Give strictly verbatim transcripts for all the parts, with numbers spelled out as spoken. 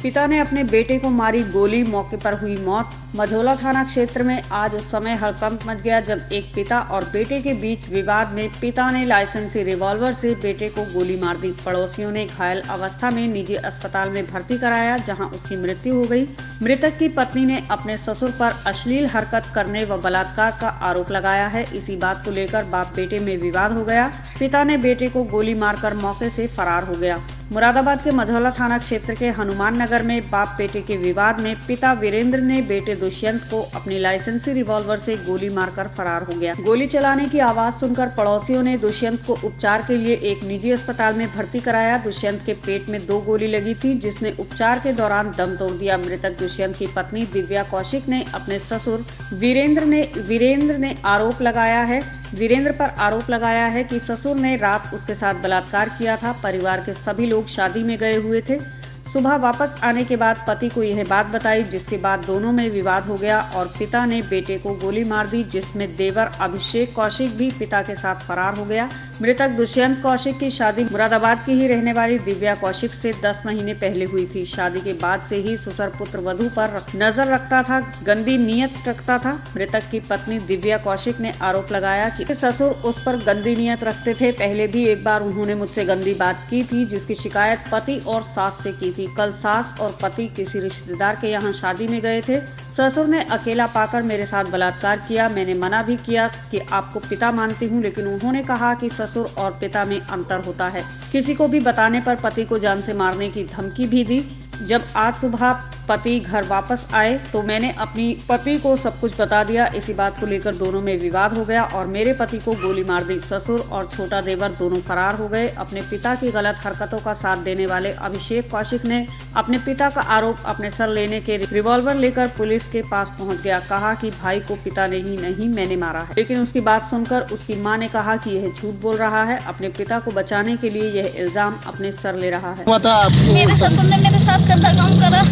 पिता ने अपने बेटे को मारी गोली, मौके पर हुई मौत। मझौला थाना क्षेत्र में आज उस समय हड़कंप मच गया जब एक पिता और बेटे के बीच विवाद में पिता ने लाइसेंसी रिवॉल्वर से बेटे को गोली मार दी। पड़ोसियों ने घायल अवस्था में निजी अस्पताल में भर्ती कराया, जहां उसकी मृत्यु हो गई। मृतक की पत्नी ने अपने ससुर पर अश्लील हरकत करने व बलात्कार का आरोप लगाया है। इसी बात को लेकर बाप बेटे में विवाद हो गया। पिता ने बेटे को गोली मारकर मौके से फरार हो गया। मुरादाबाद के मझौला थाना क्षेत्र के हनुमान नगर में बाप बेटे के विवाद में पिता वीरेंद्र ने बेटे दुष्यंत को अपनी लाइसेंसी रिवॉल्वर से गोली मारकर फरार हो गया। गोली चलाने की आवाज सुनकर पड़ोसियों ने दुष्यंत को उपचार के लिए एक निजी अस्पताल में भर्ती कराया। दुष्यंत के पेट में दो गोली लगी थी, जिसने उपचार के दौरान दम तोड़ दिया। मृतक दुष्यंत की पत्नी दिव्या कौशिक ने अपने ससुर वीरेंद्र ने वीरेंद्र ने आरोप लगाया है वीरेंद्र पर आरोप लगाया है कि ससुर ने रात उसके साथ बलात्कार किया था। परिवार के सभी लोग शादी में गए हुए थे। सुबह वापस आने के बाद पति को यह बात बताई, जिसके बाद दोनों में विवाद हो गया और पिता ने बेटे को गोली मार दी, जिसमें देवर अभिषेक कौशिक भी पिता के साथ फरार हो गया। मृतक दुष्यंत कौशिक की शादी मुरादाबाद की ही रहने वाली दिव्या कौशिक से दस महीने पहले हुई थी। शादी के बाद से ही ससुर पुत्र वधू पर नजर रखता था, गंदी नीयत रखता था। मृतक की पत्नी दिव्या कौशिक ने आरोप लगाया कि ससुर उस पर गंदी नीयत रखते थे। पहले भी एक बार उन्होंने मुझसे गंदी बात की थी, जिसकी शिकायत पति और सास से की थी। कल सास और पति किसी रिश्तेदार के यहाँ शादी में गए थे। ससुर ने अकेला पाकर मेरे साथ बलात्कार किया। मैंने मना भी किया कि आपको पिता मानती हूँ, लेकिन उन्होंने कहा कि ससुर और पिता में अंतर होता है। किसी को भी बताने पर पति को जान से मारने की धमकी भी दी। जब आज सुबह पति घर वापस आए तो मैंने अपनी पति को सब कुछ बता दिया। इसी बात को लेकर दोनों में विवाद हो गया और मेरे पति को गोली मार दी। ससुर और छोटा देवर दोनों फरार हो गए। अपने पिता की गलत हरकतों का साथ देने वाले अभिषेक कौशिक ने अपने पिता का आरोप अपने सर लेने के रिवॉल्वर लेकर पुलिस के पास पहुंच गया। कहा कि भाई को पिता ने ही नहीं मैंने मारा है, लेकिन उसकी बात सुनकर उसकी मां ने कहा कि यह झूठ बोल रहा है। अपने पिता को बचाने के लिए यह इल्जाम अपने सर ले रहा है। मेरे ससुर ने मेरे साथ गंदा काम करा।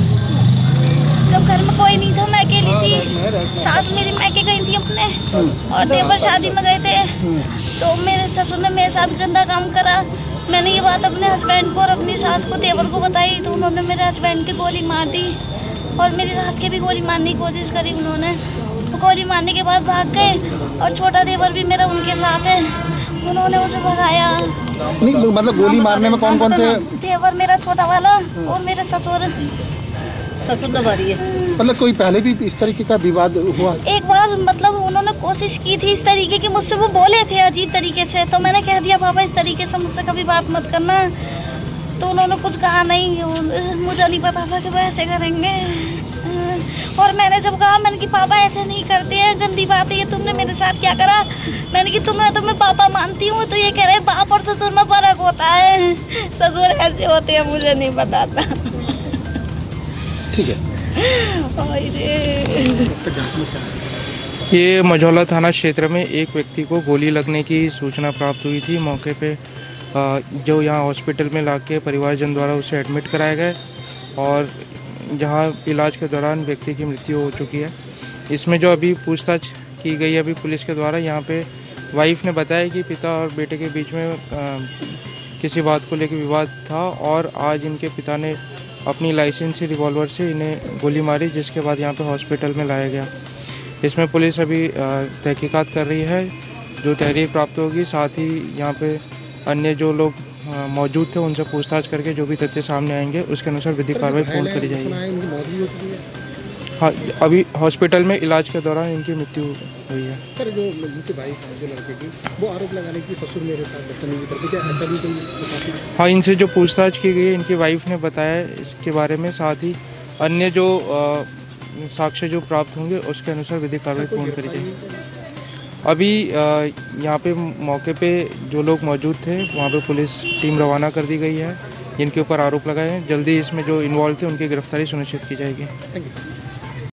जब घर में कोई नहीं था, मैं अकेली थी। सास मेरी मैके गई थी अपने और देवर शादी में गए थे, तो मेरे ससुर ने मेरे साथ गंदा काम करा। मैंने ये बात अपने हस्बैंड को और अपनी सास को देवर को बताई, तो उन्होंने मेरे हस्बैंड की गोली मार दी और मेरी सास की भी गोली मारने की कोशिश करी उन्होंने। तो गोली मारने के बाद भाग गए और छोटा देवर भी मेरा उनके साथ है, उन्होंने उसे भगाया। नहीं मतलब गोली मारने में कौन कौन थे? देवर मेरा छोटा वाला और मेरे ससुर ससुर नवारी है। मतलब कोई पहले भी इस तरीके का विवाद हुआ? एक बार मतलब उन्होंने कोशिश की थी इस तरीके की, मुझसे वो बोले थे अजीब तरीके से, तो मैंने कह दिया पापा इस तरीके से मुझसे कभी बात मत करना। तो उन्होंने कुछ कहा नहीं, मुझे नहीं पता था कि वो ऐसे करेंगे। और मैंने जब कहा मैंने कि पापा ऐसे नहीं करते हैं, गंदी बात है ये, तुमने मेरे साथ क्या करा? मैंने कि तुम्हें तुम्हें पापा मानती हूँ, तो ये कह रहे बाप और ससुर में फर्क होता है, ससुर ऐसे होते हैं, मुझे नहीं पता था। ठीक है। ये मझौला थाना क्षेत्र में एक व्यक्ति को गोली लगने की सूचना प्राप्त हुई थी। मौके पे जो यहाँ हॉस्पिटल में लाके परिवारजन द्वारा उसे एडमिट कराया गया और जहाँ इलाज के दौरान व्यक्ति की मृत्यु हो चुकी है। इसमें जो अभी पूछताछ की गई है अभी पुलिस के द्वारा, यहाँ पे वाइफ ने बताया कि पिता और बेटे के बीच में आ, किसी बात को लेकर विवाद था और आज इनके पिता ने अपनी लाइसेंसी रिवॉल्वर से इन्हें गोली मारी, जिसके बाद यहाँ पे हॉस्पिटल में लाया गया। इसमें पुलिस अभी तहकीकात कर रही है। जो तहरीर प्राप्त होगी, साथ ही यहाँ पे अन्य जो लोग मौजूद थे उनसे पूछताछ करके जो भी तथ्य सामने आएंगे उसके अनुसार विधिक कार्रवाई पूर्ण करी जाएगी। हाँ, अभी हॉस्पिटल में इलाज के दौरान इनकी मृत्यु हुई है। सर, जो इनकी वाइफ है जो लड़के की, वो आरोप लगाने की ससुर मेरे साथ बदतमीजी करते, क्या ऐसा भी कोई? हाँ, इनसे जो पूछताछ की गई है इनकी वाइफ ने बताया इसके बारे में, साथ ही अन्य जो साक्ष्य जो प्राप्त होंगे उसके अनुसार विधिक कार्रवाई पूर्ण करी जाएगी। अभी यहाँ पे मौके पे जो लोग मौजूद थे वहाँ पे पुलिस टीम रवाना कर दी गई है, जिनके ऊपर आरोप लगाए हैं। जल्दी इसमें जो इन्वॉल्व थे उनकी गिरफ्तारी सुनिश्चित की जाएगी। Thank you.